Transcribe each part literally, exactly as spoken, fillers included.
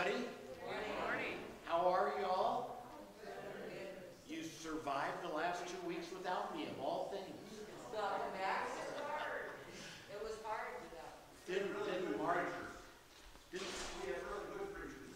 everybody. Good morning. How are you all? You survived the last two weeks without me, of all things. Welcome back. It was hard. It was hard without. Didn't, didn't Mark? Didn't, We have really good preachers.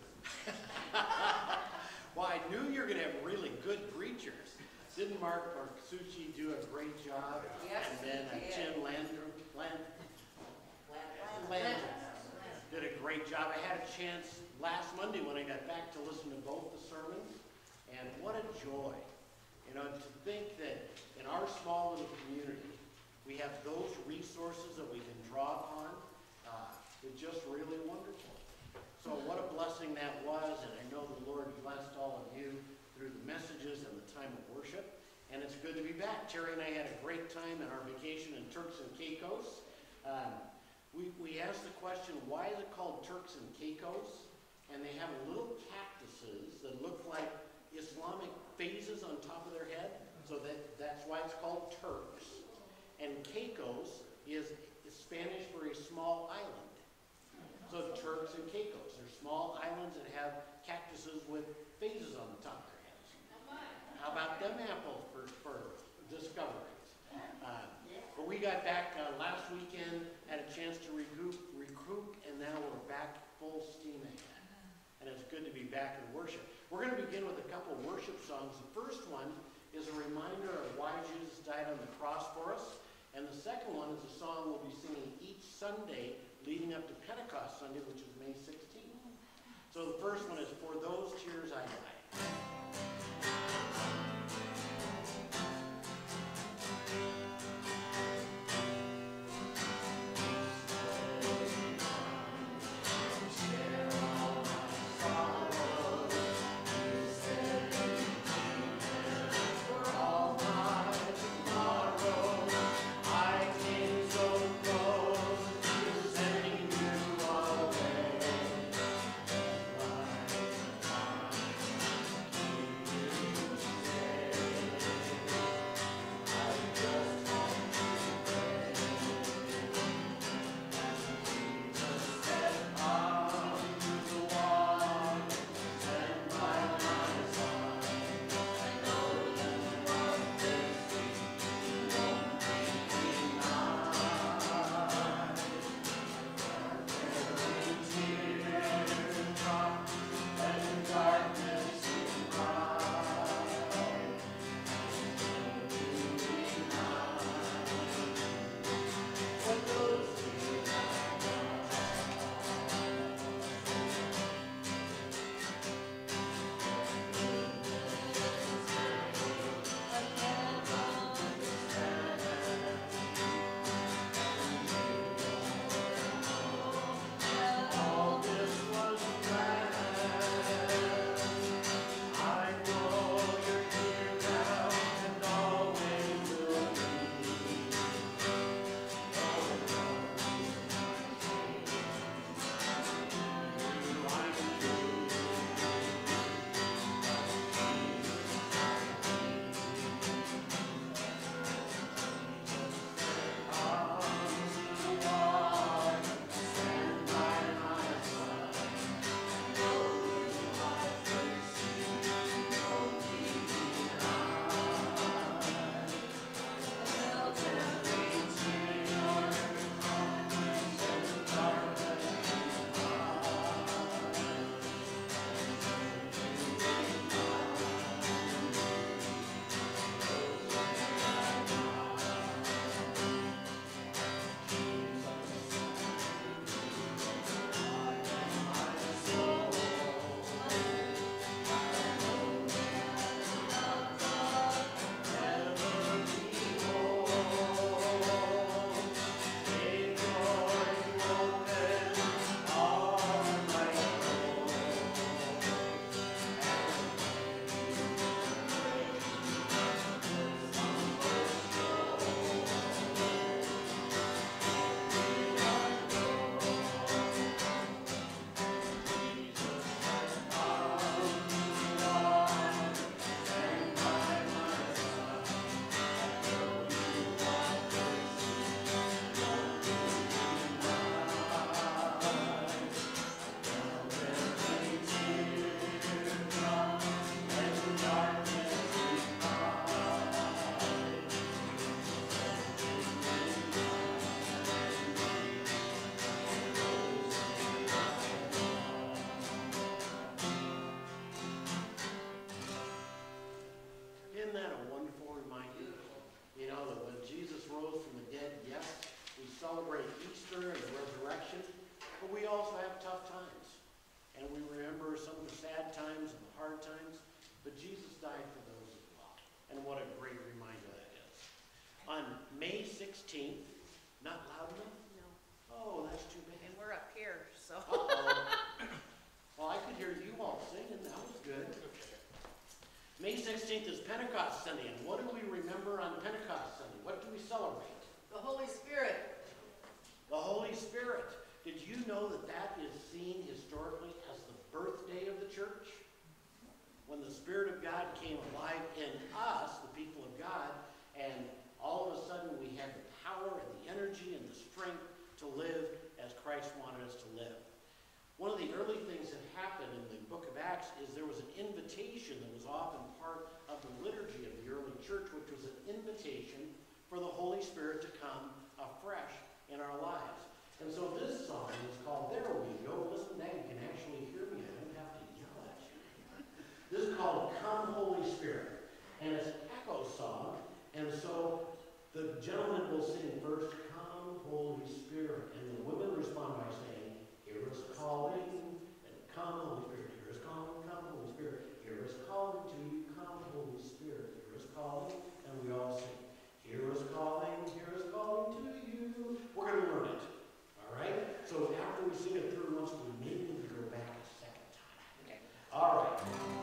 well, I knew you were going to have really good preachers. Didn't Mark Marksucci do a great job? Yes, And then he uh, did. Jim Landrum, Land, Land- Landrum did a great job. I had a chance last Monday when I got back to listen to both the sermons, and what a joy. You know, to think that in our small little community, we have those resources that we can draw upon. Uh, it's just really wonderful. So what a blessing that was, and I know the Lord blessed all of you through the messages and the time of worship. And it's good to be back. Terry and I had a great time in our vacation in Turks and Caicos. Um, we, we asked the question, why is it called Turks and Caicos? And they have little cactuses that look like Islamic phases on top of their head. So that, that's why it's called Turks. And Caicos is, is Spanish for a small island. So Turks and Caicos. They're small islands that have cactuses with phases on the top of their heads. How about them apples for, for discoveries? Uh, but we got back uh, last weekend, had a chance to recoup, recoup, and now we're back full steam ahead. And it's good to be back in worship. We're going to begin with a couple worship songs. The first one is a reminder of why Jesus died on the cross for us. And the second one is a song we'll be singing each Sunday leading up to Pentecost Sunday, which is May sixteenth. So the first one is For Those Tears I Cried. we also have tough times. And we remember some of the sad times and the hard times, but Jesus died for those as well. And what a great reminder that is. On May sixteenth, not loud enough? No, Oh, that's too bad. and we're up here, so. Uh-oh. Well, I could hear you all singing, that was good. May sixteenth is Pentecost Sunday, and what do we remember on Pentecost Sunday? What do we celebrate? The Holy Spirit. The Holy Spirit. Did you know that that is seen historically as the birthday of the church? When the Spirit of God came alive in us, the people of God, and all of a sudden we had the power and the energy and the strength to live as Christ wanted us to live. One of the early things that happened in the book of Acts is there was an invitation that was often part of the liturgy of the early church, which was an invitation for the Holy Spirit to come afresh in our lives. And so this song is called There We Go. Listen to that, you can actually hear me. I don't have to yell at you. This is called Come Holy Spirit. And it's an echo song. And so the gentleman will sing first, Come Holy Spirit. And the women respond by saying, Hear us calling, and come Holy Spirit. Hear us calling, come Holy Spirit. Hear us calling to you, come Holy Spirit. Hear us calling, and we all sing. Hear us calling, hear us calling to you. We're going to learn it. All right? So after we sing it through once, we maybe need to go back a second time. Okay. All right.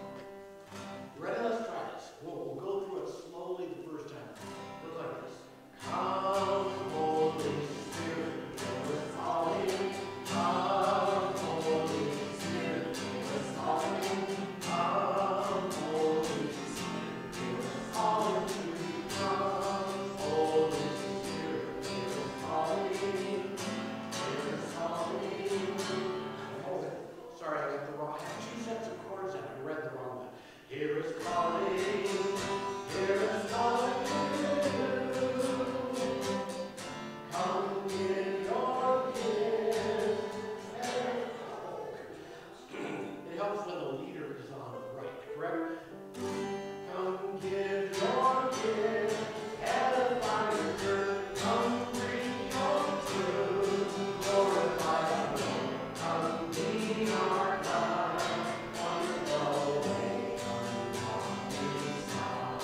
Ready? Let's try this. We'll, we'll go through it slowly the first time. It goes like this. Come, Holy Spirit, hear us calling. Come, Holy Spirit, hear us calling. Come, Holy Spirit, hear us calling to you. Come, Holy Spirit, hear us calling. Hear us calling. Oh, sorry, I got the wrong. I have two sets of chords and I read the wrong one. Hear us calling. Hear us calling. Come in your gift. It helps when the leader is on the right, correct? Come give your gift, edify your church. Come bring your truth, glorify our Lord. Come be our God, wonderful way, come on inside.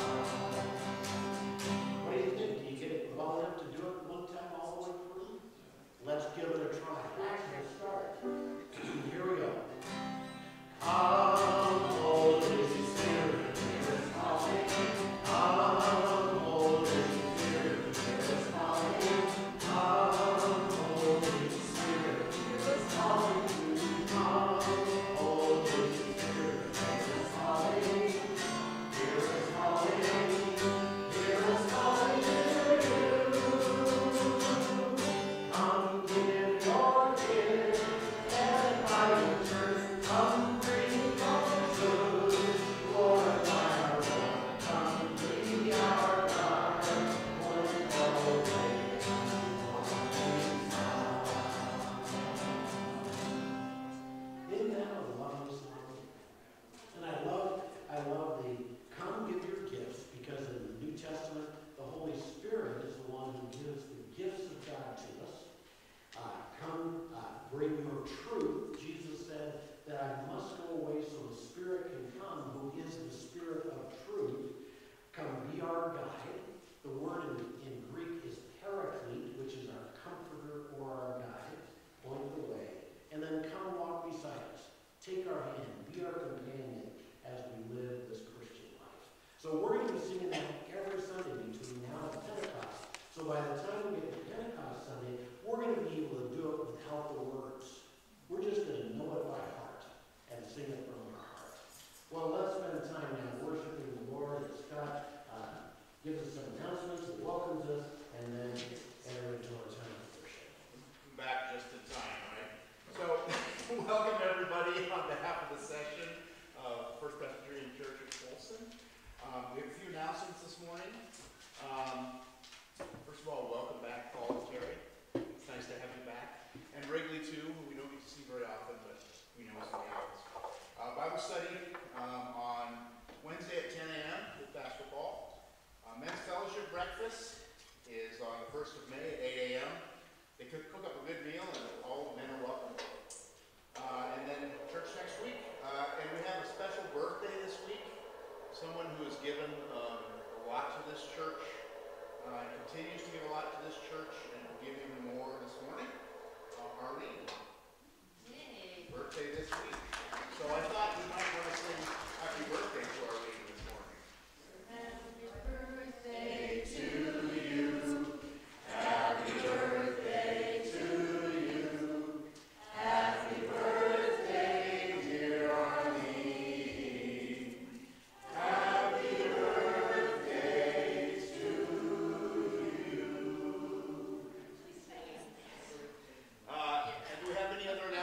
What do you think? Do you get it well enough to do it one time all the way through? Let's give it a try. Actually, start. Here we go. Come, Holy Spirit, hear us calling. Come, Holy Spirit, hear us calling. Come, Holy Spirit, hear us calling to you. Come, Holy Spirit, hear us calling. Hear us calling. Hear us calling to you. Come give your gift, edify your church. Come bring your truth, glorify our Lord. Come be our God, wonderful way, Isn't that a lovely song? And I love, I love the come give your gifts, because in the New Testament, the Holy Spirit is the one who gives the gifts of God to us. Uh, come uh, bring your truth. Jesus said that I must go away so the Spirit can come, who is the Spirit of truth. Come be our guide. The word in, in Greek is paraclete, which is our comforter or our guide, point the way. And then come walk beside us. Take our hand, be our companion as we live this Christian life. So we're going to be singing that every Sunday between now and Pentecost. So by the time we get to Pentecost Sunday, we're going to be able to do it without the words. We're just going to know it by heart and sing it from our heart. Well, let's spend time now worshiping the Lord as Scott uh, gives us some announcements and welcome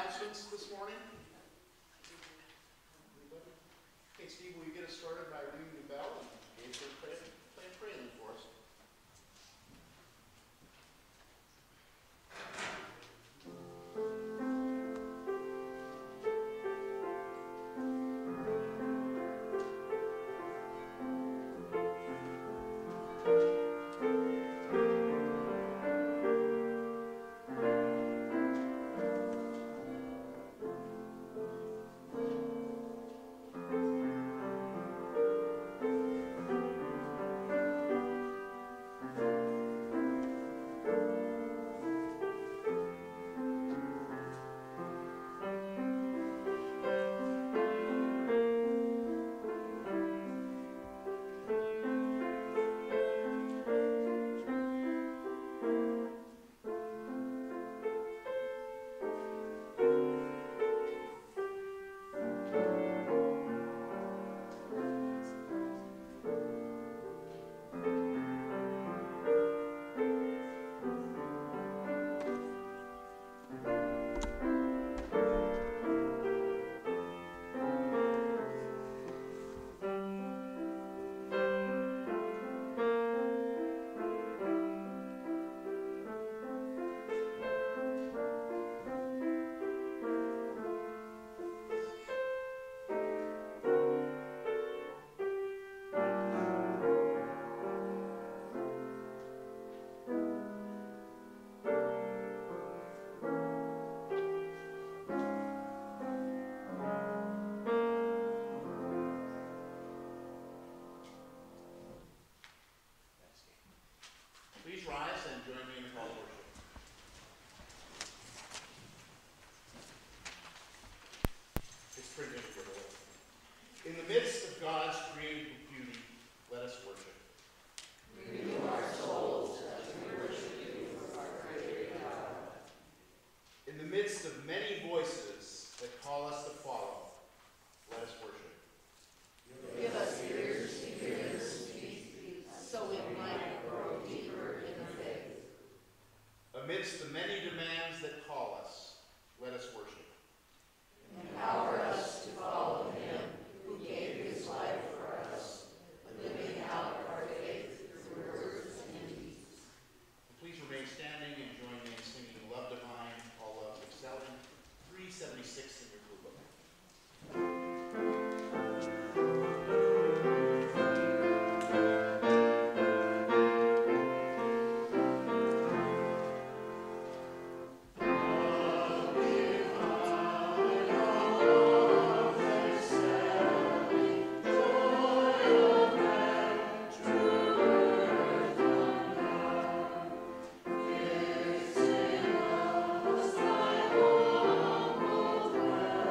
announcements this morning? Anybody? Okay, Steve, will you get us started by ringing the bell and Gabe will play, play a prelude for us? Please rise and join me in the call to worship. It's printed for the Lord. In the midst of God's created beauty, let us worship. Renew our souls as we worship you, our Creator God. In the midst of many voices that call us to follow, let us worship. Give us ears to hear and speak, so we might grow deeper in the faith. Amidst the many demands that call us, let us worship. Empower us to follow him who gave his life for us, living out our faith through words and deeds. Please remain standing and join me in singing Love Divine, All Love Excelling, three seventy-six in your blue book. Thy humble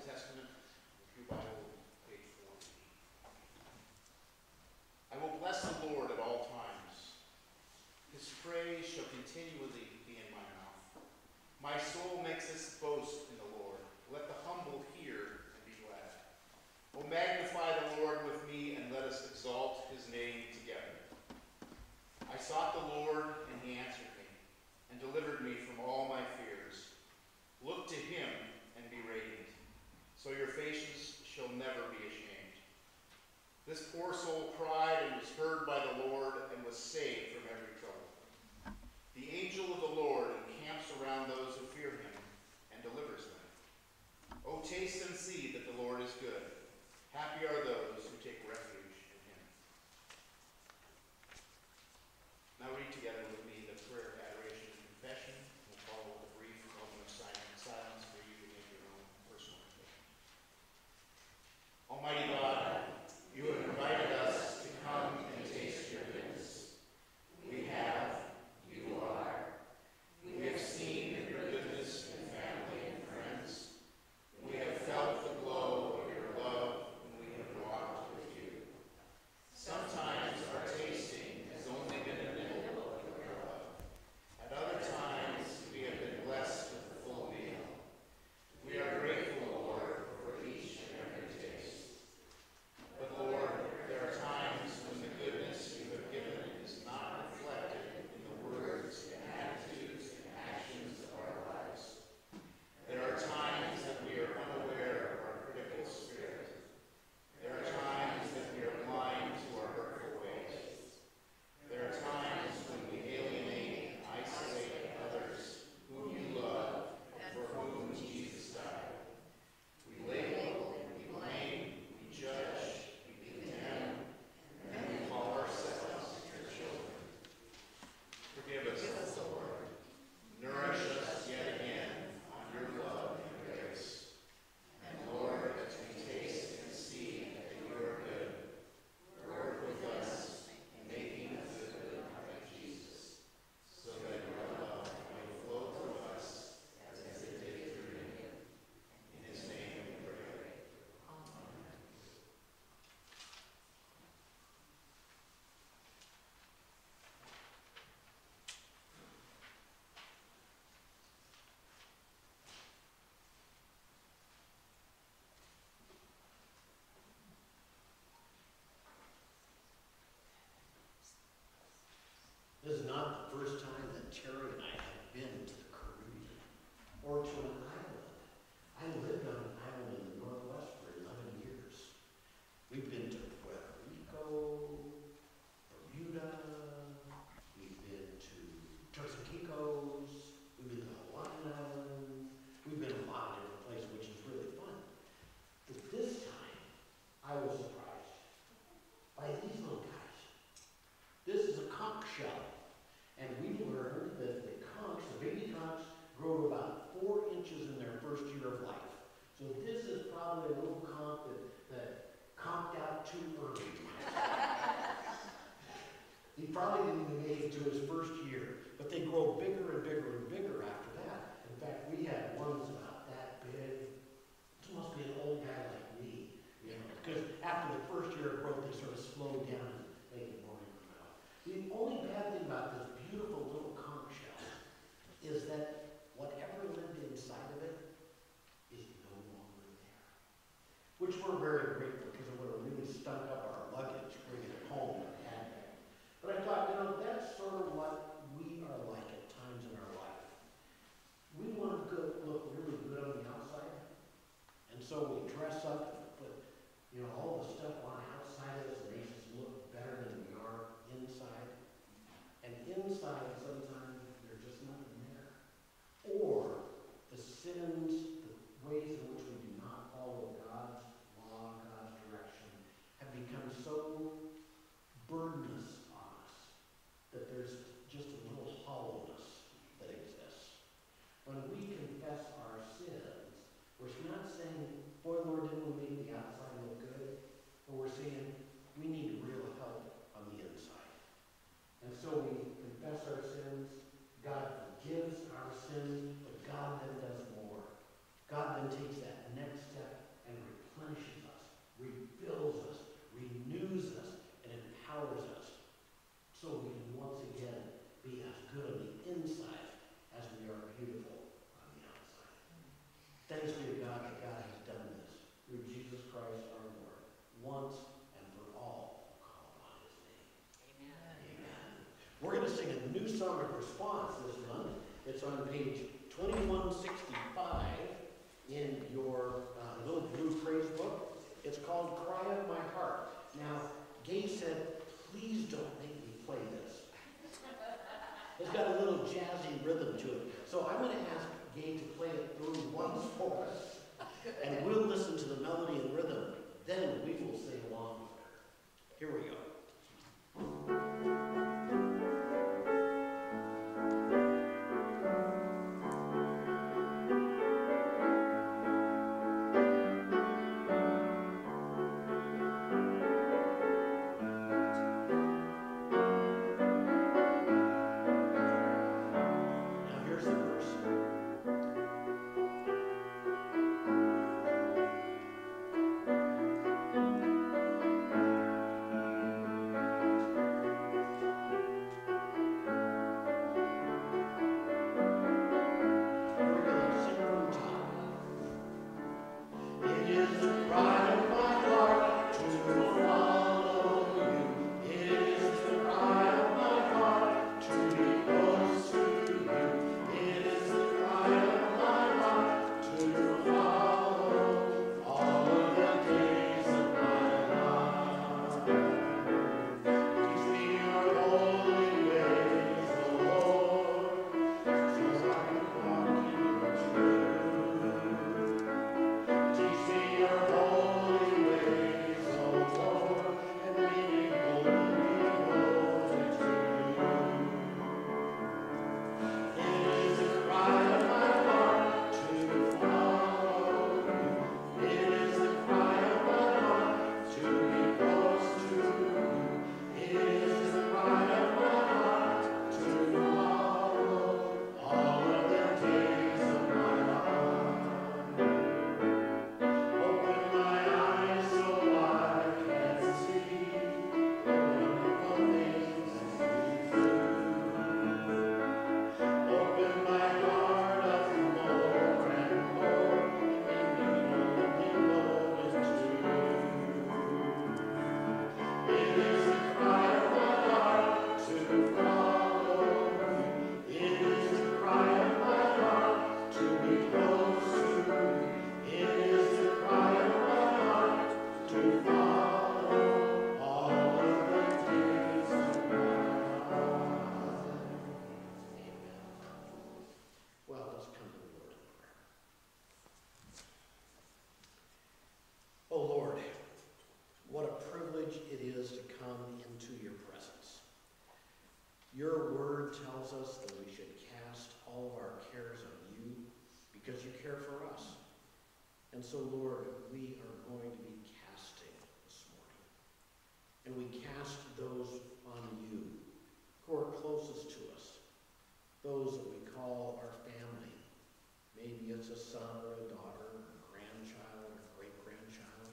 Testament, Pew Bible, page forty. I will bless the Lord at all times. His praise shall continually be in my mouth. My soul makes its boast in the Lord. Let the humble hear and be glad. O magnify the Lord with me, and let us exalt his name together. I sought the Lord, and he answered me, and delivered me from all my fears. Look to him and be radiant, so your faces shall never be ashamed. This poor soul cried and was heard by the Lord, and was saved from every trouble. The angel of the Lord encamps around those who fear him, and delivers them. O taste and see that the Lord is good. Happy are those who take refuge in him. Now read together with me the prayer of adoration and confession. We'll follow with a brief moment of silent silence for you to make your own personal confession. Almighty God, you have invited us to come and taste your goodness. We have, you are. We have seen your goodness in family and friends. We have felt the glow of your love when we have walked with you. Sometimes our tasting has only been a nibble of your love. At other times, we have been blessed with a full meal. We are grateful, Lord, for each and every taste. But Lord, there are times when the goodness you have given is not reflected in the words and attitudes and actions of our lives. There are times that we are unaware of our critical spirit. There are times that we are blind to our hurtful ways. There are times when we alienate and isolate others whom you love and for whom Jesus died. We label, we blame, we judge, we condemn, and then we call ourselves your children. Forgive us, Lord. Nourish us yet again on your love and grace. And Lord, as we taste and see that you are good, work with us in making us good like Jesus, so that your love may flow through us as it did through him. In his name we pray. Amen. This is not the first time that Terry and I have been to the Caribbean or to an island. I lived on an island in the Northwest for eleven years. We've been to Puerto Rico, Bermuda, we've been to Turks and Caicos, we've been to Hawaiian Islands, we've been a lot of different places, which is really fun. But this time, I was surprised by these little guys. This is a conch shell. And we learned that the conchs, the baby conchs, grow to about four inches in their first year of life. So this is probably a little conch that, that conked out too early. He probably didn't even make it to his first year, but they grow bigger and bigger and bigger after that. In fact, we had ones about that big. This must be an old guy like me, you know, because after the first year of growth, they sort of slow down and they get more incremental. The only bad thing about this beautiful little conch shell is that whatever lived inside of it is no longer there. Which we're very grateful, because it would have really stunk up our luggage bringing it home and had that. But I thought, you know, that's sort of what we are like at times in our life. We want to go, look really good on the outside, and so we dress up and put, you know, all the stuff on the outside of us that makes us look better than we are inside. And inside, sometimes, there's just nothing there. Or the sins, the ways in which we do not follow God's law, God's direction, have become so burdensome on us that there's just a little hollowness that exists. When we confess our sins, we're not saying, boy, Lord, didn't we make the outside look good? But we're saying, we need real help on the inside. And so we confess our sins, God forgives our sins, but God then does more. God then takes that next step don't make me play this. It's got a little jazzy rhythm to it. So I'm going to ask Gabe to play it through once for us. And we'll listen to the melody and rhythm. Then we will sing along with her. Here we go. Now here's the verse. Your word tells us that we should cast all of our cares on you because you care for us. And so, Lord, we are going to be casting this morning. And we cast those on you who are closest to us, those that we call our family. Maybe it's a son or a daughter, a grandchild or great-grandchild.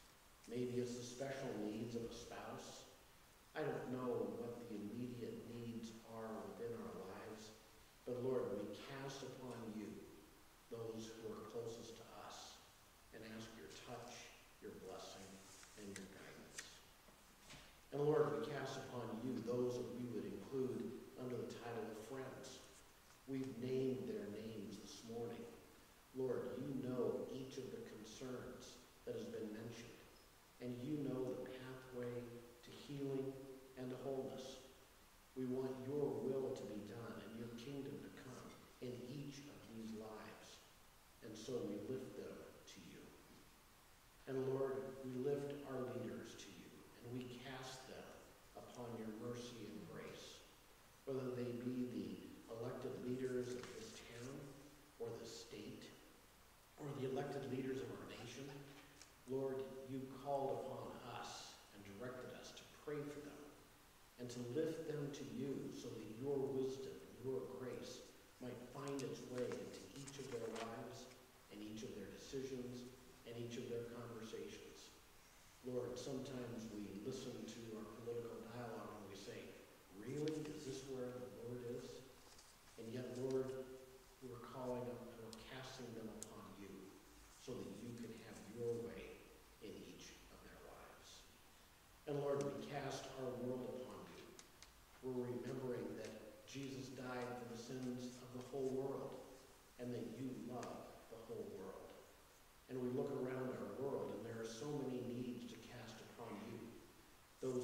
Maybe it's the special needs of a spouse. I don't know what the immediate needs are within our lives, but Lord, we cast upon you those who are closest to us and ask your touch, your blessing, and your guidance. And Lord, we cast upon you those that we would include under the title of friends. We've named their names this morning. Lord, you know each of the concerns that has been mentioned, and you know the pathway to healing and to wholeness. We want your will to be done and your kingdom to come in each of these lives. And so we lift them to you. And Lord, we lift our leaders to you, and we cast them upon your mercy and grace, whether they be the elected leaders of this town or the state or the elected leaders of our nation. Lord, you called upon us and directed us to pray for them and to lift them to you so that your wisdom and your grace might find its way into each of their lives and each of their decisions and each of their conversations. Lord, sometimes we listen to our political dialogue and we say, really? Is this where the Lord is? And yet, Lord, we're calling up and we're casting them upon you so that you can have your way in each of their lives. And Lord, we cast our world upon you. We're remembering that Jesus died for the sins of the whole world and that you love the whole world. And we look around our world and there are so many needs to cast upon you. Those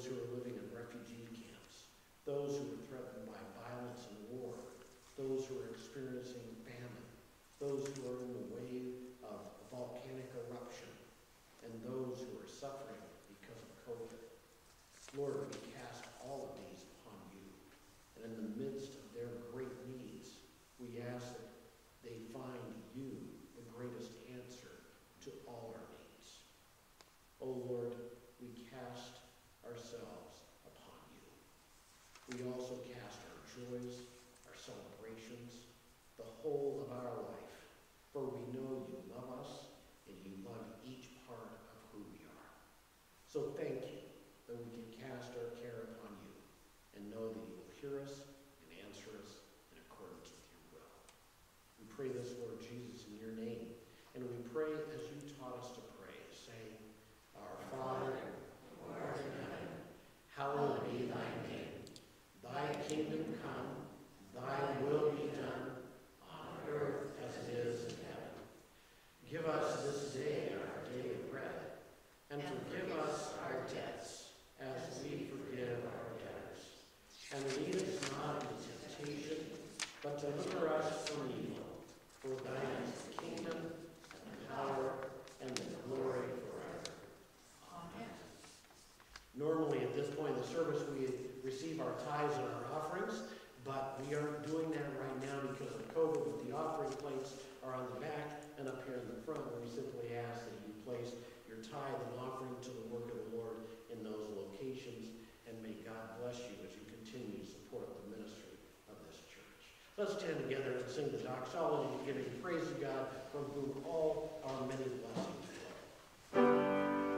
and those who are suffering because of COVID. Lord, we cast all of these upon you, and in the midst of their great needs, we ask that they find you the greatest answer to all our needs. O Lord, we cast ourselves upon you. We also cast our joys, our celebrations, the whole of our life, for we know you love us and you love each part of who we are. So thank you that we can cast our care upon you and know that you will hear us and answer us in accordance with your will. We pray this, Lord Jesus, in your name, and we pray as you taught us to pray, saying, Our Father, who art in heaven, hallowed be thy name. Thy kingdom come, thy will be done, on earth as it is in heaven. Give us this day our daily bread, and forgive us our debts, as we forgive our debtors. And lead us not into temptation, but deliver us from evil. For thine is the kingdom, and the power, and the glory forever. Amen. Normally at this point in the service we receive our tithes and our offerings, but we aren't doing that right now because of COVID, but the offering plates are on the back and up here in the front, where we simply ask that you place your tithe and offering to the work of the Lord in those locations, and may God bless you as you continue to support the ministry of this church. Let's stand together and sing the doxology, giving praise to God, from whom all our many blessings flow.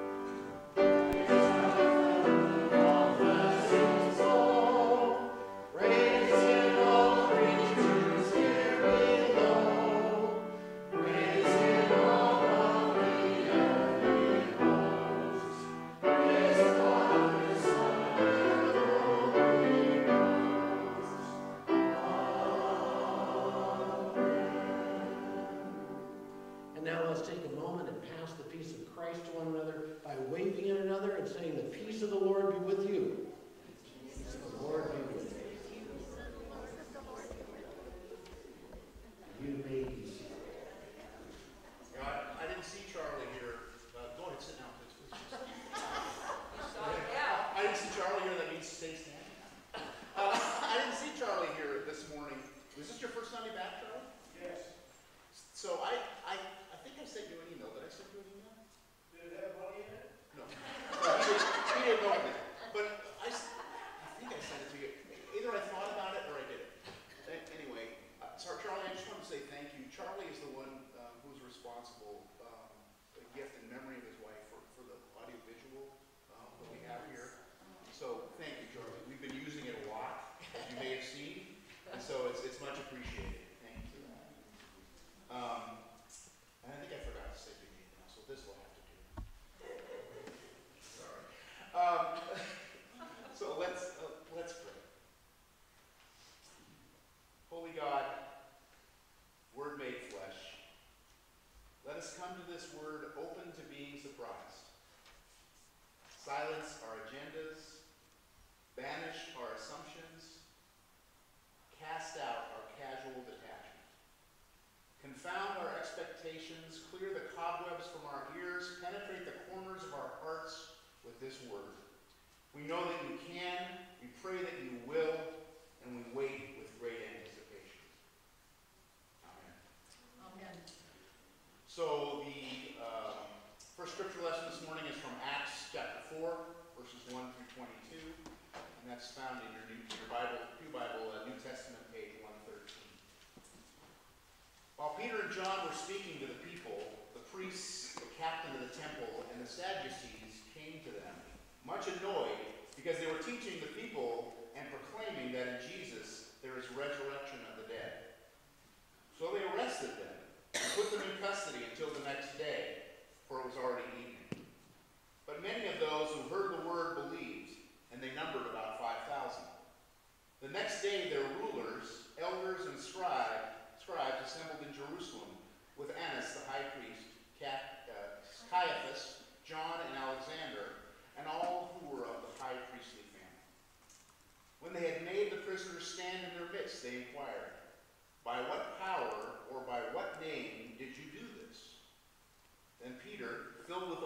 Silence our agendas, banish our assumptions, cast out our casual detachment. Confound our expectations, clear the cobwebs from our ears, penetrate the corners of our hearts with this word. We know that you can, we pray that you will, and we wait with great anticipation. Amen. Amen. So the uh, first scripture lesson this morning is from Acts chapter four, verses one through twenty-two, and that's found in your, new, your Bible, Pew Bible, uh, New Testament, page one thirteen. While Peter and John were speaking to the people, the priests, the captain of the temple, and the Sadducees came to them, much annoyed because they were teaching the people and proclaiming that in Jesus there is resurrection of the dead. So they arrested them and put them in custody until the next day, for it was already evening. But many of those who heard the word believed, and they numbered about five thousand. The next day their rulers, elders, and scribes, scribes assembled in Jerusalem with Annas the high priest, Caiaphas, John, and Alexander, and all who were of the high priestly family. When they had made the prisoners stand in their midst, they inquired, "By what power or by what name did you do this?" Then Peter, filled with the Holy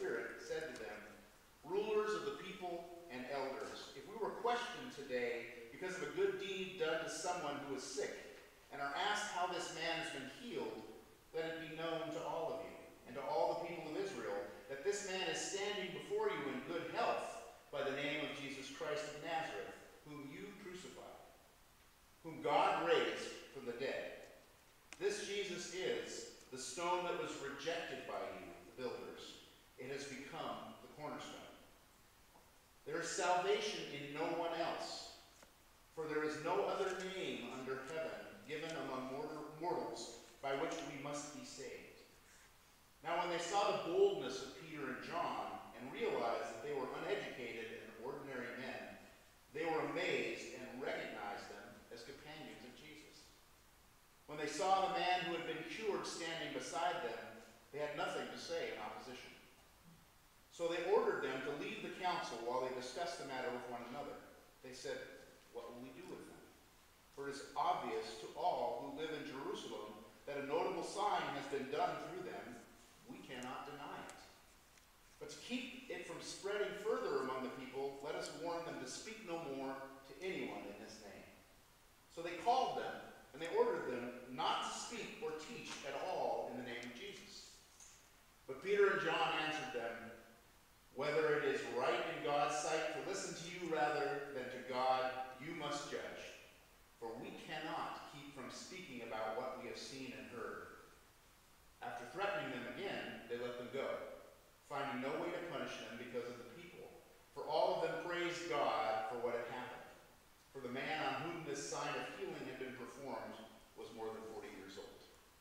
Spirit said to them, "Rulers of the people and elders, if we were questioned today because of a good deed done to someone who is sick, and are asked how this man has been healed, let it be known to all of you and to all the people of Israel that this man is standing before you in good health by the name of Jesus Christ of Nazareth, whom you crucified, whom God raised from the dead. This Jesus is the stone that was rejected by you, the builders. It has become the cornerstone. There is salvation in no one else, for there is no other name under heaven given among mortals by which we must be saved." Now when they saw the boldness of Peter and John and realized that they were uneducated and ordinary men, they were amazed and recognized them as companions of Jesus. When they saw the man who had been cured standing beside them, they had nothing to say in opposition. So they ordered them to leave the council while they discussed the matter with one another. They said, "What will we do with them? For it is obvious to all who live in Jerusalem that a notable sign has been done through them. We cannot deny it. But to keep it from spreading further among the people, let us warn them to speak no more to anyone in his name." So they called them, and they ordered them not to speak or teach at all in the name of Jesus. But Peter and John answered them, "Whether it is right in God's sight to listen to you rather than to God, you must judge. For we cannot keep from speaking about what we have seen and heard." After threatening them again, they let them go, finding no way to punish them because of the people. For all of them praised God for what had happened. For the man on whom this sign of healing had been performed was more than forty years old.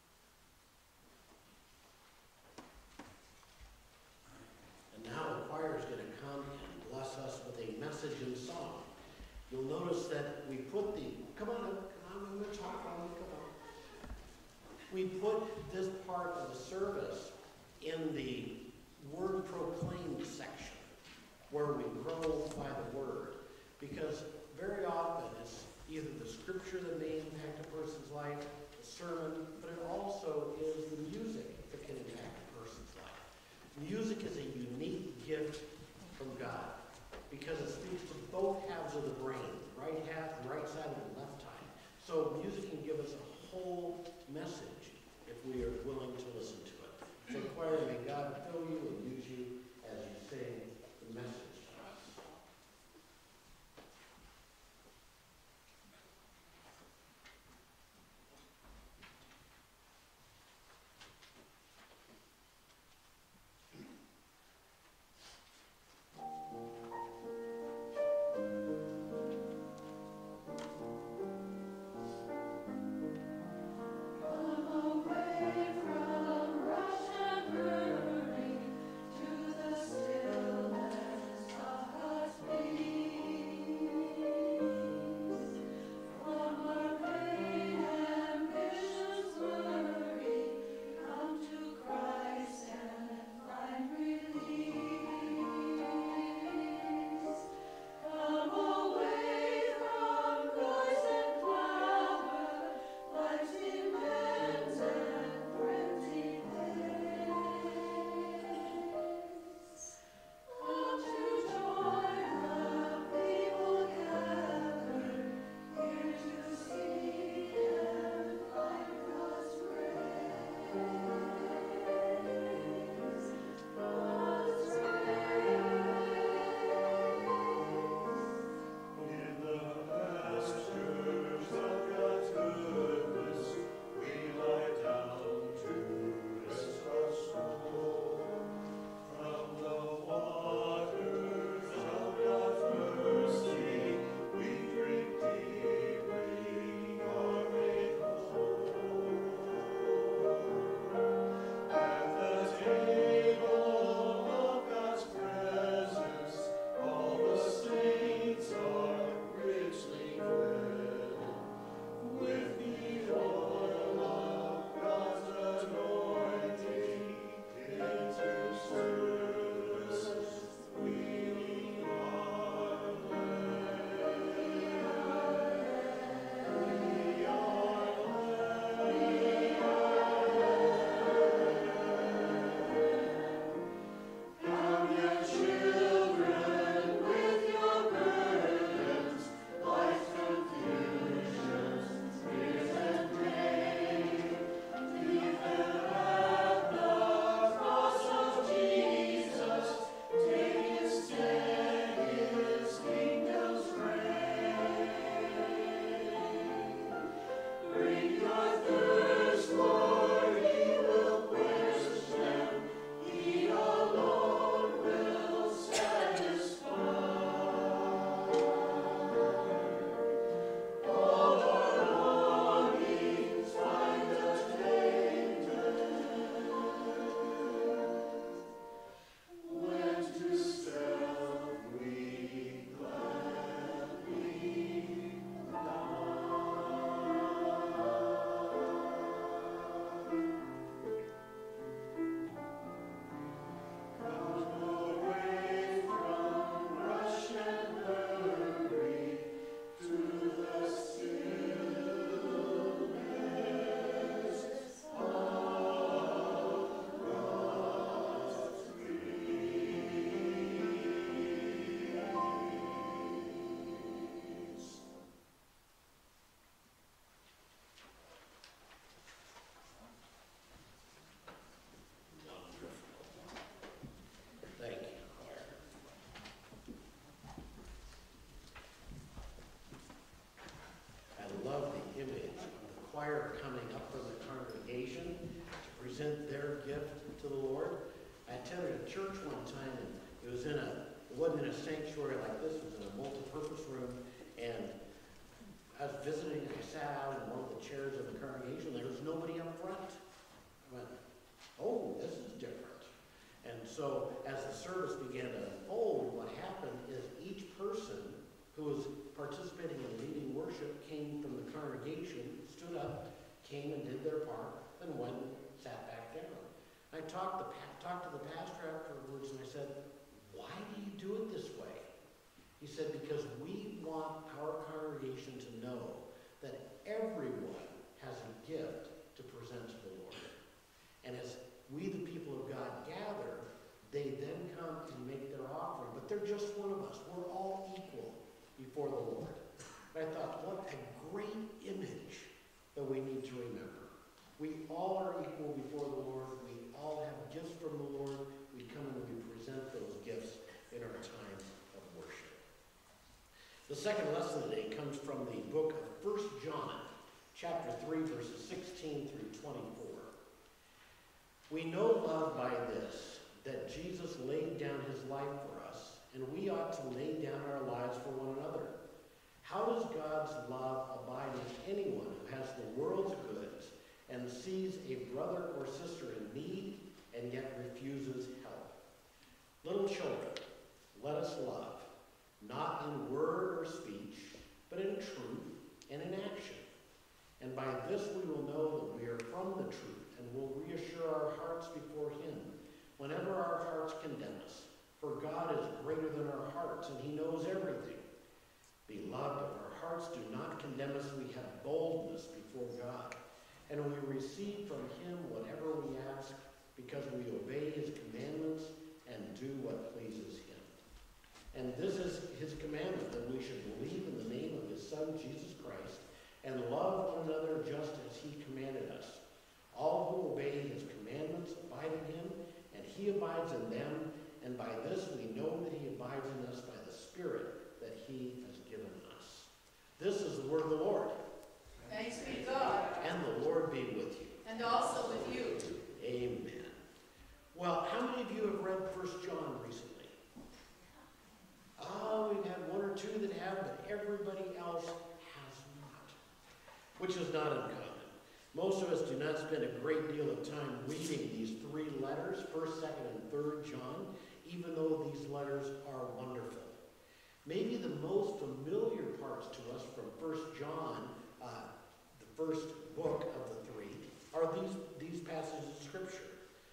And now the choir is going to come and bless us with a message and song. You'll notice that we put the, come on up, come on, I'm going to talk on it, come on. We put this part of the service in the word proclaimed section, where we grow by the word. Because very often it's either the scripture that may impact a person's life, the sermon, but it also is the music that can impact a person's life. Music is a unique gift from God because it speaks to both halves of the brain, the right half, the right side, and the left side. So music can give us a whole message if we are willing to listen to it. So choir, may God fill you and use you as you sing the message. Come away from rush and burn. It wasn't in a sanctuary like this, it was in a multi-purpose room, and I was visiting, I sat out in one of the chairs of the congregation, there was nobody up front. I went, oh, this is different. And so, as the service began to unfold, what happened is each person who was participating in leading worship came from the congregation, stood up, came and did their part, then went and sat back down. I talked, the, talked to the pastor afterwards and I said, why do you do it this way? He said, because we want our congregation to know that everyone has a gift to present to the Lord. And as we, the people of God, gather, they then come and make their offering. But they're just one of us. We're all equal before the Lord. And I thought, what a great image that we need to remember. We all are equal before the Lord. We all have gifts from the Lord. We come and we present those gifts in our time of worship. The second lesson today comes from the book of First John, chapter three, verses sixteen through twenty-four. We know love by this, that Jesus laid down his life for us, and we ought to lay down our lives for one another. How does God's love abide in anyone who has the world's goods and sees a brother or sister in need and yet refuses help? Little children, let us love, not in word or speech, but in truth and in action. And by this we will know that we are from the truth and will reassure our hearts before him whenever our hearts condemn us. For God is greater than our hearts, and he knows everything. Beloved, if our hearts do not condemn us, we have boldness before God, and we receive from him whatever we ask, because we obey his commandments and do what pleases him. And this is his commandment, that we should believe in the name of his Son, Jesus Christ, and love one another just as he commanded us. All who obey his commandments abide in him, and he abides in them, and by this we know that he abides in us by the Spirit that he has given us. This is the word of the Lord. Thanks be to God. And the Lord be with you. And also with you. Amen. Well, how many of you have read First John recently? Oh, we've had one or two that have, but everybody else has not, which is not uncommon. Most of us do not spend a great deal of time reading these three letters, first, second, and third John, even though these letters are wonderful. Maybe the most familiar parts to us from First John, uh, the first book of the three, are these, these passages of Scripture.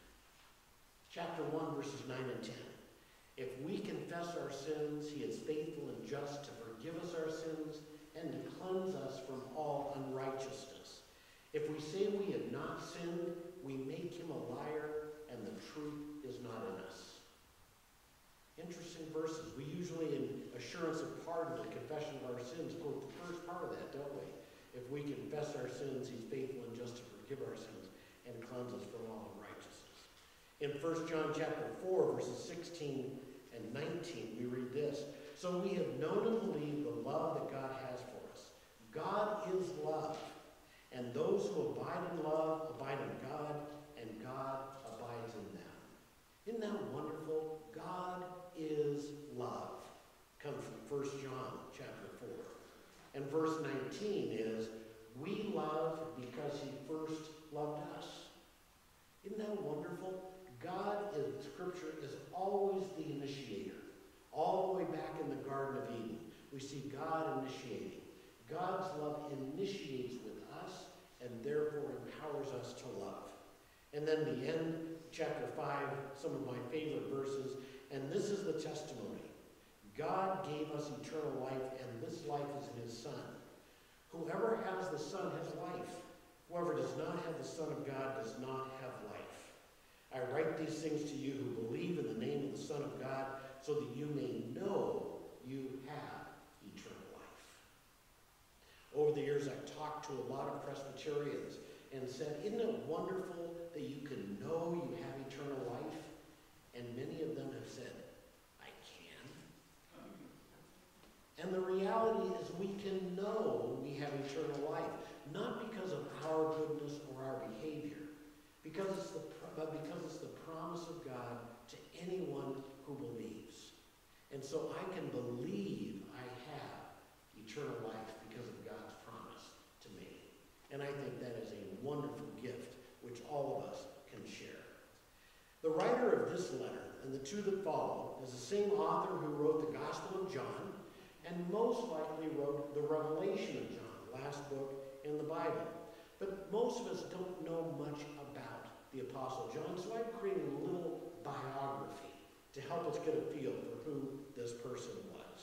Chapter one, verses nine and ten. If we confess our sins, he is faithful and just to forgive us our sins and to cleanse us from all unrighteousness. If we say we have not sinned, we make him a liar, and the truth is not in us. Interesting verses. We usually, in assurance of pardon and confession of our sins, quote the first part of that, don't we? If we confess our sins, he's faithful and just to forgive our sins and cleanse us from all unrighteousness. In First John chapter four, verses sixteen and nineteen, we read this. So we have known and believed the love that God has for us. God is love. And those who abide in love abide in God, and God abides in them. Isn't that wonderful? God is love. Comes from First John chapter four. And verse nineteen is, we love because he first loved us. Isn't that wonderful? God in Scripture is always the initiator. All the way back in the Garden of Eden, we see God initiating. God's love initiates with us and therefore empowers us to love. And then the end, chapter five, some of my favorite verses, and this is the testimony. God gave us eternal life, and this life is in his Son. Whoever has the Son has life. Whoever does not have the Son of God does not have life. I write these things to you who believe in the name of the Son of God, so that you may know you have eternal life. Over the years, I've talked to a lot of Presbyterians and said, isn't it wonderful that you can know you have eternal life? And many of them have said, I can. And the reality is we can know we have eternal life, not because of our goodness or our behavior, because it's the, but because it's the promise of God to anyone who believes. And so I can believe I have eternal life because of God's promise to me. And I think that is a wonderful gift which all of us can share. The writer of this letter and the two that follow is the same author who wrote the Gospel of John and most likely wrote the Revelation of John, the last book in the Bible. But most of us don't know much about the Apostle John, so I've created a little biography to help us get a feel for who this person was.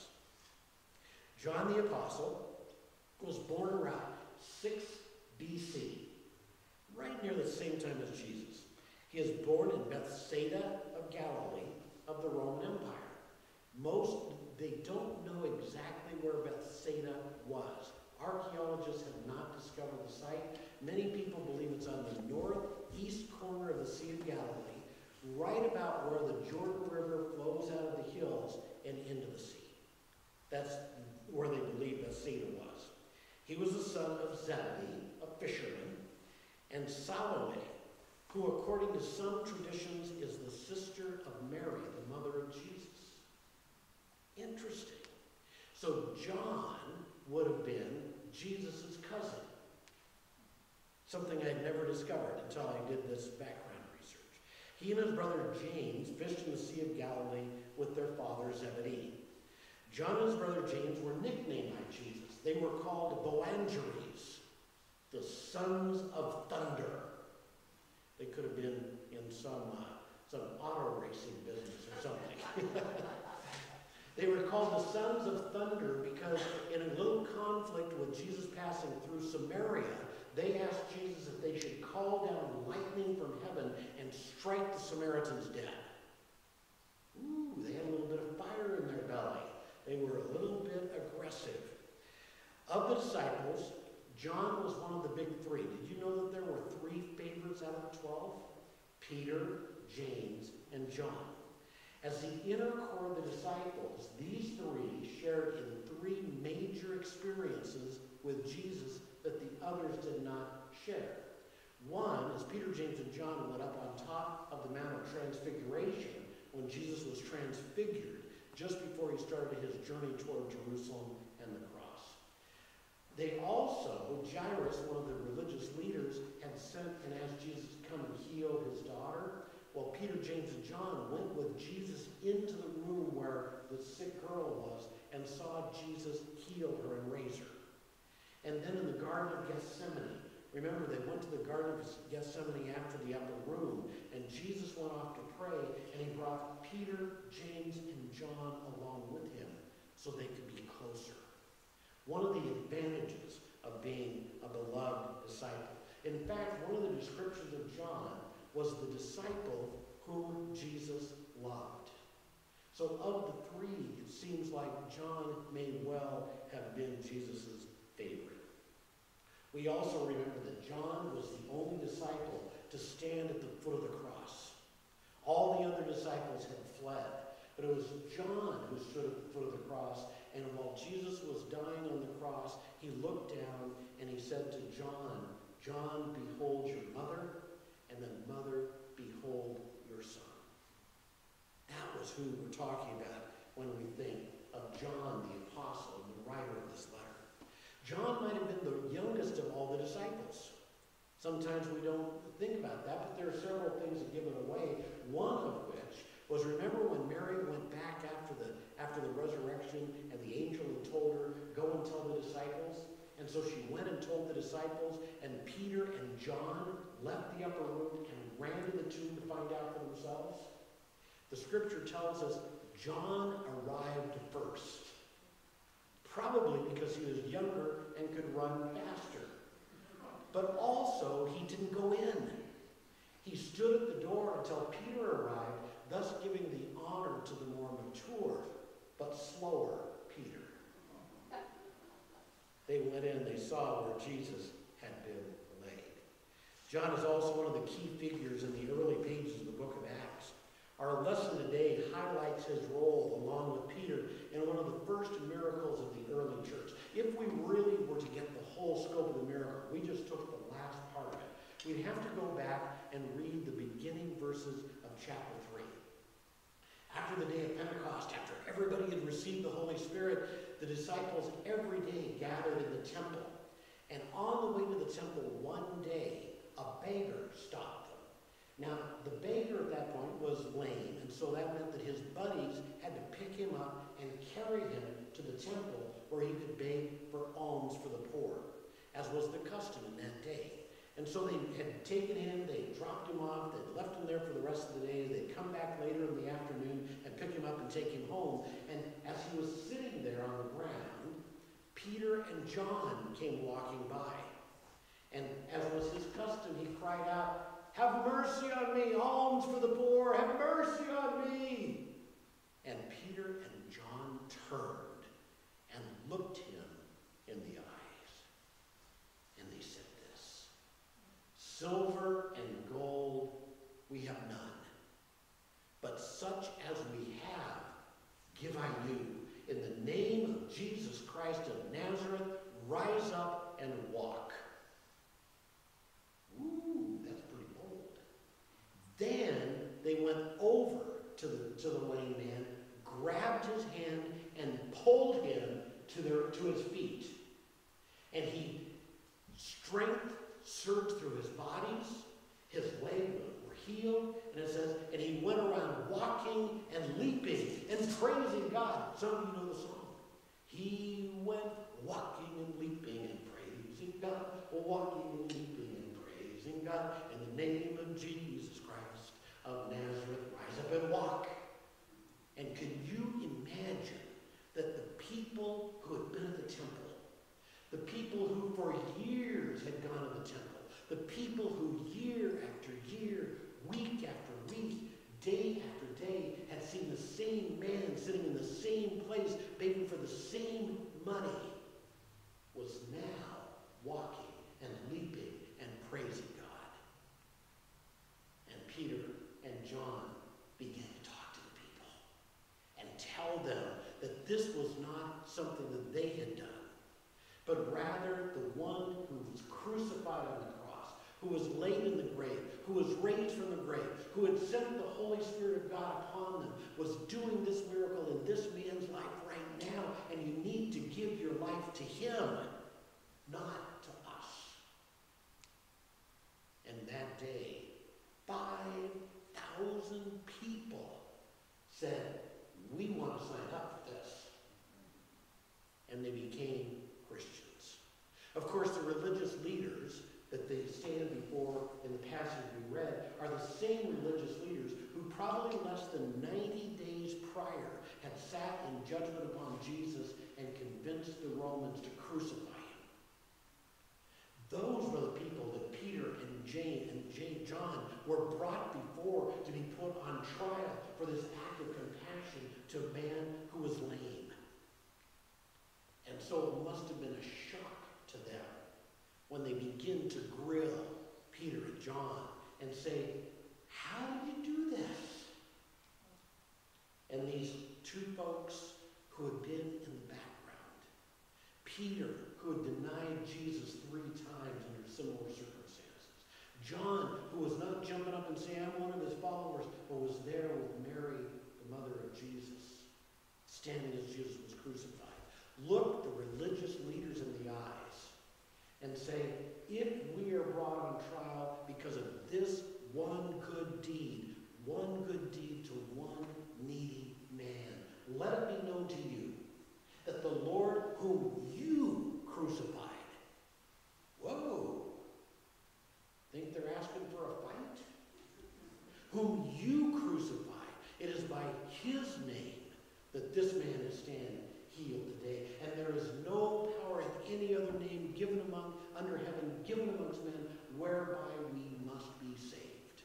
John the Apostle was born around six B C, right near the same time as Jesus. He is born in Bethsaida of Galilee of the Roman Empire. Most, they don't know exactly where Bethsaida was. Archaeologists have not discovered the site. Many people believe it's on the northeast corner of the Sea of Galilee, right about where the Jordan River flows out of the hills and into the sea. That's where they believe Bethsaida was. He was the son of Zebedee, a fisherman, and Salome, who according to some traditions is the sister of Mary, the mother of Jesus. Interesting. So John would have been Jesus' cousin. Something I had never discovered until I did this background research. He and his brother James fished in the Sea of Galilee with their father Zebedee. John and his brother James were nicknamed by Jesus. They were called Boanerges, the sons of thunder. They could have been in some, uh, some auto racing business or something. They were called the sons of thunder because in a little conflict with Jesus passing through Samaria, they asked Jesus if they should call down lightning from heaven and strike the Samaritans dead. Ooh, they had a little bit of fire in their belly. They were a little bit aggressive. Of the disciples, John was one of the big three. Did you know that there were three favorites out of the twelve? Peter, James, and John. As the inner core of the disciples, these three shared in three major experiences with Jesus that the others did not share. One is Peter, James, and John went up on top of the Mount of Transfiguration when Jesus was transfigured just before he started his journey toward Jerusalem and the cross. They also, Jairus, one of the religious leaders, had sent and asked Jesus to come and heal his daughter. Well, Peter, James, and John went with Jesus into the room where the sick girl was and saw Jesus heal her and raise her. And then in the Garden of Gethsemane, remember they went to the Garden of Gethsemane after the upper room, and Jesus went off to pray, and he brought Peter, James, and John along with him so they could be closer. One of the advantages of being a beloved disciple. In fact, one of the descriptions of John was the disciple whom Jesus loved. So of the three, it seems like John may well have been Jesus' favorite. We also remember that John was the only disciple to stand at the foot of the cross. All the other disciples had fled, but it was John who stood at the foot of the cross, and while Jesus was dying on the cross, he looked down and he said to John, "John, behold your mother," and then, "Mother, behold your son." That was who we're talking about when we think of John the apostle and the writer of this letter. John might have been the youngest of all the disciples. Sometimes we don't think about that, but there are several things that give it away. One of which was, remember when Mary went back after the, after the resurrection and the angel had told her, "Go and tell the disciples"? And so she went and told the disciples, and Peter and John left the upper room and ran to the tomb to find out for themselves. The scripture tells us John arrived first, probably because he was younger and could run faster. But also, he didn't go in. He stood at the door until Peter arrived, thus giving the honor to the more mature, but slower Peter. They went in, they saw where Jesus had been laid. John is also one of the key figures in the early pages of the book of Acts. Our lesson today highlights his role, along with Peter, in one of the first miracles of the early church. If we really were to get the whole scope of the miracle, we just took the last part of it, we'd have to go back and read the beginning verses of chapter three. After after the day of Pentecost, after everybody had received the Holy Spirit, the disciples every day gathered in the temple. And on the way to the temple one day, a beggar stopped them. Now, the beggar at that point was lame, and so that meant that his buddies had to pick him up and carry him to the temple where he could beg for alms for the poor, as was the custom in that day. And so they had taken him, they dropped him off, they'd left him there for the rest of the day, they'd come back later in the afternoon and pick him up and take him home. And as he was sitting there on the ground, Peter and John came walking by. And as was his custom, he cried out, "Have mercy on me, alms for the poor, have mercy on me." And Peter and John turned and looked him in the eyes. And they said this, "Silver and gold we have none, but such as we have give I you. In the name of Jesus Christ of Nazareth, rise up and walk." Ooh, that's pretty bold. Then they went over to the, to the lame man, grabbed his hand, and pulled him to, their, to his feet. And he, strength surged through his bodies, his legs were healed, and it says, and he went around walking and leaping and praising God. Some of you know the song. He went walking and leaping and praising God, walking and leaping and praising God, in the name of Jesus Christ of Nazareth, rise up and walk. And can you imagine that the people who had been at the temple, the people who for years had gone to the temple, the people who year after year, week after week, day after day, had seen the same man sitting in the same place, begging for the same money, was now walking and leaping and praising God. And Peter and John began to talk to the people and tell them that this was not something that they had done, but rather the one who was crucified on the cross, who was laid in the grave, who was raised from the grave, who had sent the Holy Spirit of God upon them, was doing this miracle in this man's life right now, and you need to give your life to him, not to us. And that day, five thousand people said, "We want to sign up for this." And they became Christians. Of course, the religious leaders that they stand before in the passage we read are the same religious leaders who probably less than ninety days prior had sat in judgment upon Jesus and convinced the Romans to crucify him. Those were the people that Peter and Jane and Jane, John were brought before to be put on trial for this act of compassion to a man who was lame. And so it must have been a shock to them when they begin to grill Peter and John and say, "How did you do this?" And these two folks who had been in the background, Peter, who had denied Jesus three times under similar circumstances, John, who was not jumping up and saying, "I'm one of his followers," but was there with Mary, the mother of Jesus, standing as Jesus was crucified, look the religious leaders in the eyes and say, "If we are brought on trial because of this one good deed, one good deed to one needy man, let it be known to you that the Lord whom you crucified," whoa, think they're asking for a fight? "Whom you crucified, it is by his name that this man is standing healed today. And there is no power in any other name given among under heaven, given amongst men, whereby we must be saved."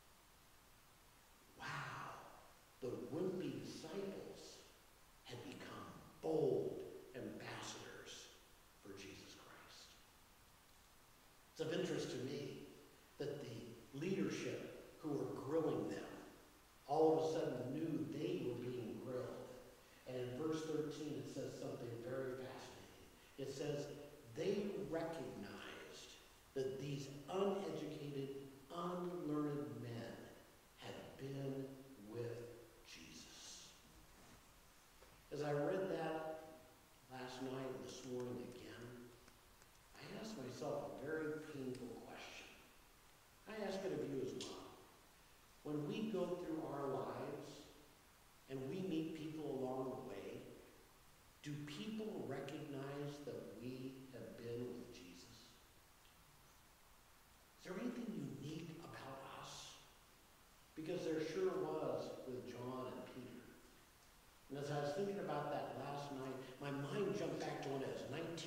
Wow. The would-be disciples had become bold ambassadors for Jesus Christ. It's of interest to me that the leadership who were grilling them all of a sudden knew they were being grilled. And in verse thirteen, it says something very fascinating. It says, they recognized that these uneducated, unlearned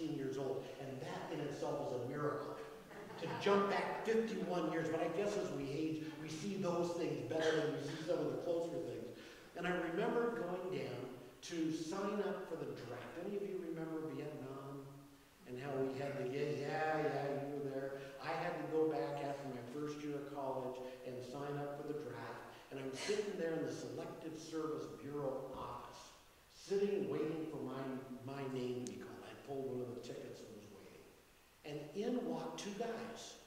seventeen years old, and that in itself is a miracle. To jump back fifty-one years, but I guess as we age, we see those things better than we see some of the closer things. And I remember going down to sign up for the draft. Any of you remember Vietnam? And how we had to get, yeah, yeah, you were there. I had to go back after my first year of college and sign up for the draft. And I'm sitting there in the Selective Service Bureau office, sitting waiting for my, my name to be called. I pulled one of the tickets and was waiting. And in walked two guys.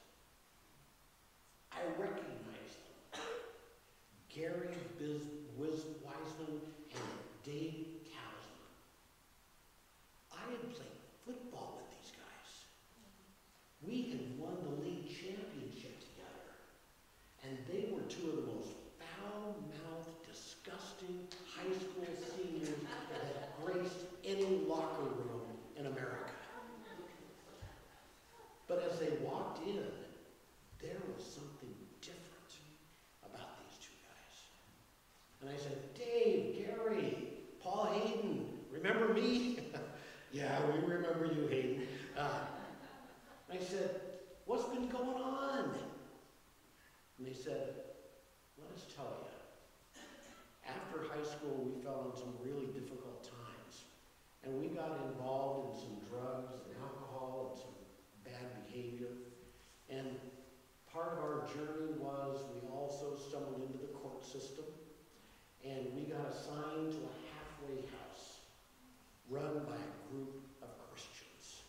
I recognized them. Gary Biz, Wiz, Wiseman and Dave Townsend. I had played football with these guys. We had won the league championship together. And they were two of the most foul-mouthed, disgusting high school seniors that graced any locker room in America. But as they walked in, there was something different about these two guys. And I said, Dave, Gary, Paul Hayden, remember me? Yeah, we remember you, Hayden. Uh, and I said, what's been going on? And they said, let us tell you. After high school, we fell on some really difficult times. And we got involved in some drugs and alcohol and some bad behavior. And part of our journey was we also stumbled into the court system. And we got assigned to a halfway house run by a group of Christians.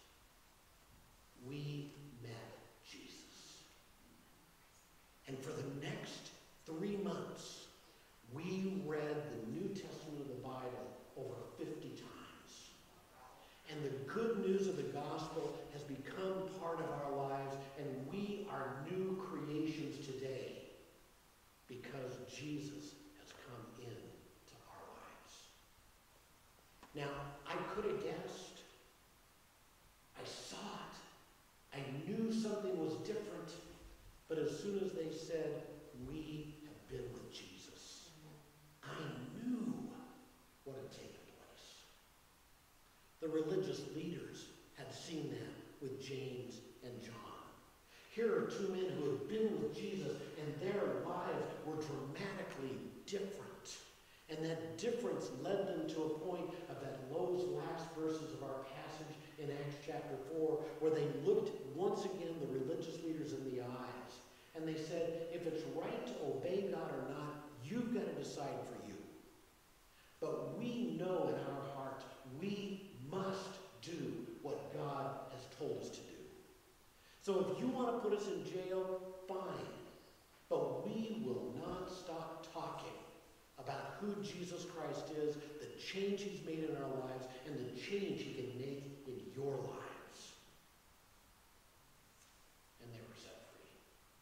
We met Jesus. And for the next three months, we read the New Testament of the Bible over fifty times. And the good news of the gospel has become part of our lives, and we are new creations today because Jesus has come into our lives. Now, I could have guessed. I saw it. I knew something was different. But as soon as they said, we have been with Jesus, I knew what had taken place. The religious leaders had seen that with James and John. Here are two men who had been with Jesus, and their lives were dramatically different. And that difference led them to a point of that those last verses of our passage in Acts chapter four, where they looked once again the religious leaders in the eyes. And they said, if it's right to obey God or not, you've got to decide for you. But we know in our hearts, we must do what God has told us to do. So if you want to put us in jail, fine. But we will not stop talking about who Jesus Christ is, the change he's made in our lives, and the change he can make in your lives. And they were set free.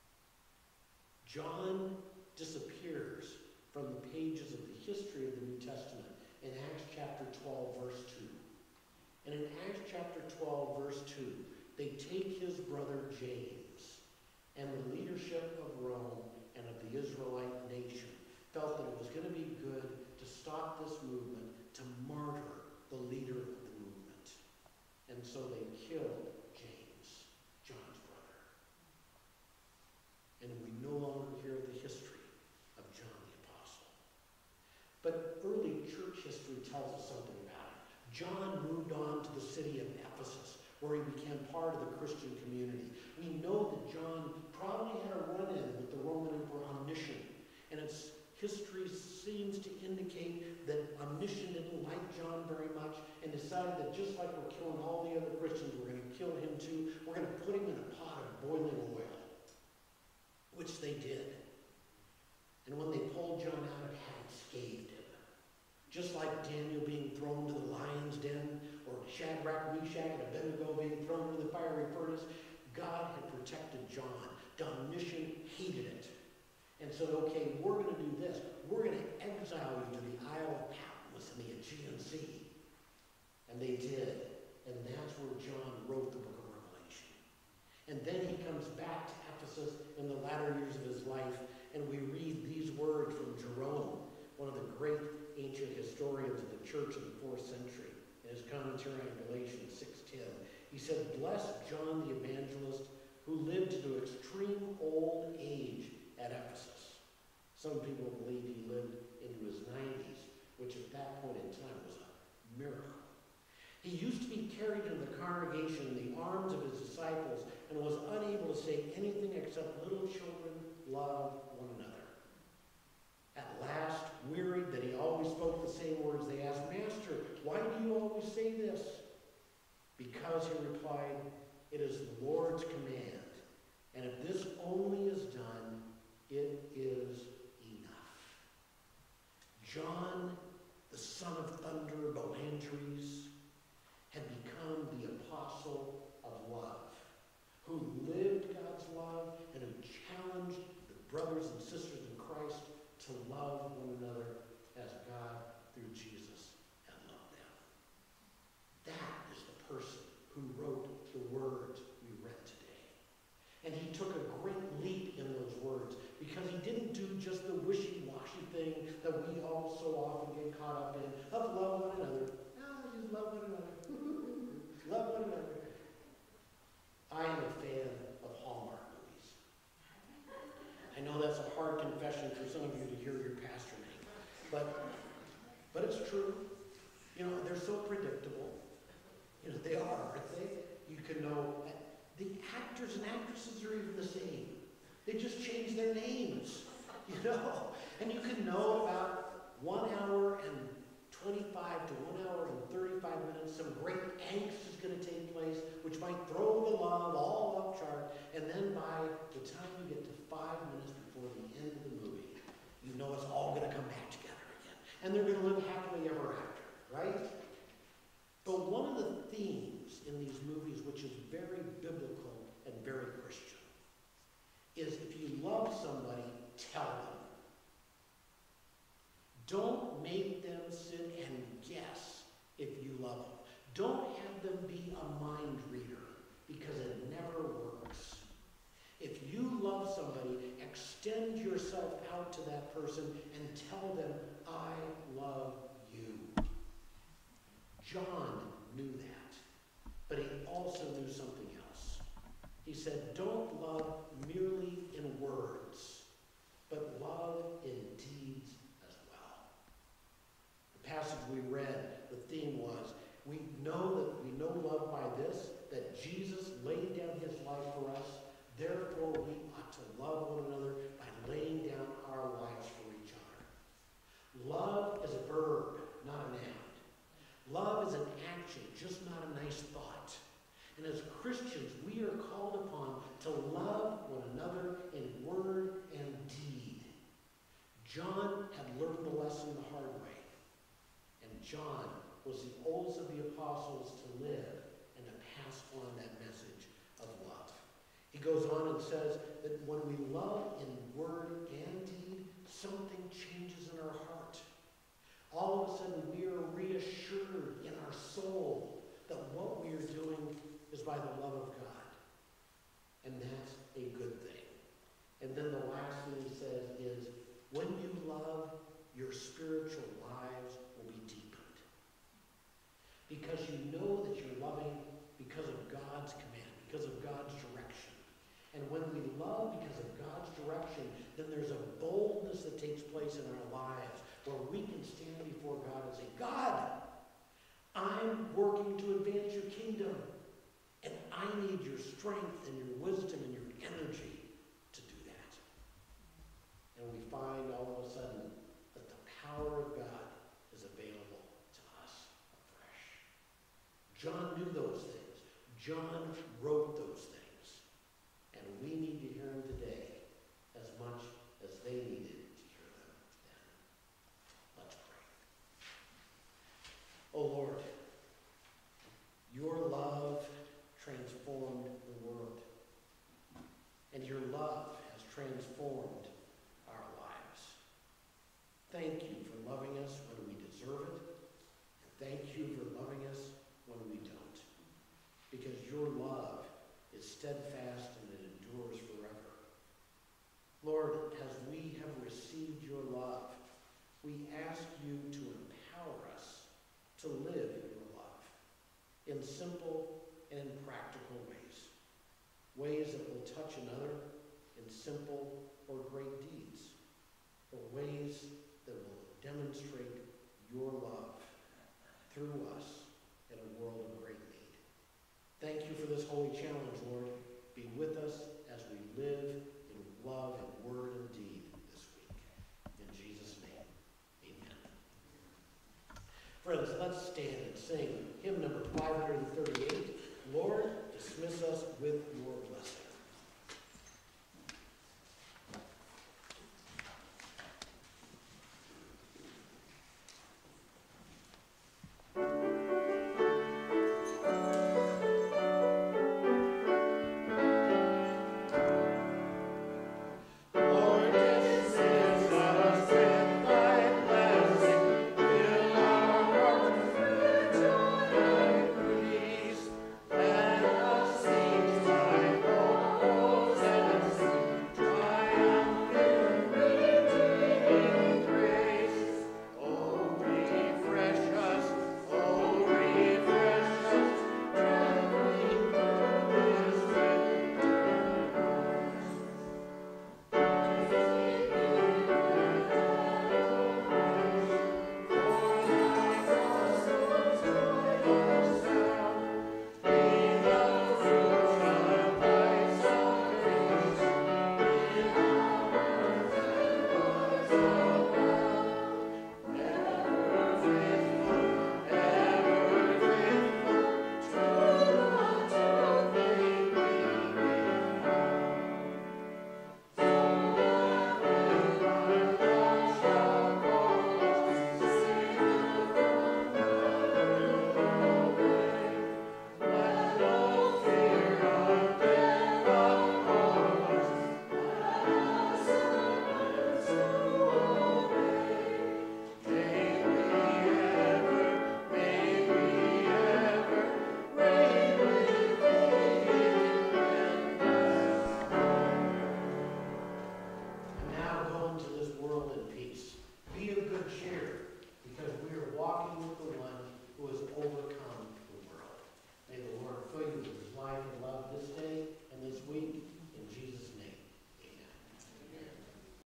John disappears from the pages of the history of the New Testament in Acts chapter twelve, verse two. And in Acts chapter twelve, verse two, they take his brother James, and the leadership of Rome and of the Israelite nation felt that it was going to be good to stop this movement, to martyr the leader of the movement. And so they killed James, John's brother. And we no longer hear the history of John the Apostle. But early church history tells us something about it. John moved on to the city of Ephesus, where he became part of the Christian community. We know that John probably had a run-in with the Roman Emperor Domitian, and its history seems to indicate that Domitian didn't like John very much and decided that just like we're killing all the other Christians, we're going to kill him too. We're going to put him in a pot of boiling oil, which they did. And when they pulled John out, it hadn't scathed him. Just like Daniel being thrown to the lion's den, or Shadrach, Meshach, and Abednego being thrown into the fiery furnace, God had protected John. Domitian hated it. And said, okay, we're going to do this. We're going to exile you to the Isle of Patmos in the Aegean Sea. And they did. And that's where John wrote the book of Revelation. And then he comes back to Ephesus in the latter years of his life, and we read these words from Jerome, one of the great ancient historians of the church of the fourth century, in his commentary on Galatians six ten. He said, "Bless John the Evangelist, who lived to extreme old age at Ephesus." Some people believe he lived into his nineties, which at that point in time was a miracle. He used to be carried in the congregation in the arms of his disciples and was unable to say anything except, "Little children, love one another." At last, wearied that he always spoke the same words, they asked, "Master, why do you always say this?" "Because," he replied, "it is the Lord's command, and if this only is done, it is enough." John, the son of thunder, Boanerges, had become the apostle of love, who lived God's love and who challenged the brothers and sisters in Christ to love one another as God, through Jesus, had loved them. That is the person who wrote the words we read today. And he took a great leap in those words, because he didn't do just the wishy-washy thing that we all so often get caught up in, of love one another. Oh, just love one another. Love one another. I am a fan of Hallmark movies. I know that's a hard confession for some of you to hear your pastor make, but but it's true. You know, they're so predictable. You know, they are, aren't they? You can know the actors and actresses are even the same. They just change their names, you know. And you can know about one hour and twenty-five to one hour and thirty-five minutes, some great angst is going to take place, which might throw the love all up chart, and then by the time you get to five minutes before the end of the movie, you know it's all going to come back together again. And they're going to live happily ever after, right? But one of the themes in these movies, which is very biblical and very Christian, is if you love somebody, tell them. Don't make them sit and guess if you love them. Don't have them be a mind reader, because it never works. If you love somebody, extend yourself out to that person and tell them, "I love you." John knew that, but he also knew something else. He said, "Don't love merely in words, but love in deeds as well." The passage we read, the theme was, we know that we know love by this, that Jesus laid down his life for us. Therefore, we ought to love one another by laying down our lives for each other. Love is a verb, not a noun. Love is an action, just not a nice thought. And as Christians, we are called upon to love one another in word and deed. John had learned the lesson the hard way. And John was the oldest of the apostles to live and to pass on that message of love. He goes on and says that when we love in word and deed, something changes in our heart. All of a sudden, we are reassured in our soul that what we are doing is by the love of God. And that's a good thing. And then the last thing he says is, when you love, your spiritual lives will be deepened. Because you know that you're loving because of God's command, because of God's direction. And when we love because of God's direction, then there's a boldness that takes place in our lives where we can stand before God and say, "God, I'm working to advance your kingdom, and I need your strength and your wisdom and your energy to do that." And we find all of a sudden that the power of God is available to us afresh. John knew those things. John wrote those things. And we need to hear them today as much as they needed to hear them then. Let's pray. Oh Lord, your love transformed the world. And your love has transformed our lives. Thank you for loving us when we deserve it. And thank you for loving us when we don't. Because your love is through us in a world of great need. Thank you for this holy challenge, Lord. Be with us as we live in love and word and deed this week. In Jesus' name, amen. Friends, let's stand and sing hymn number five hundred thirty-eight, Lord, dismiss us with your blessing.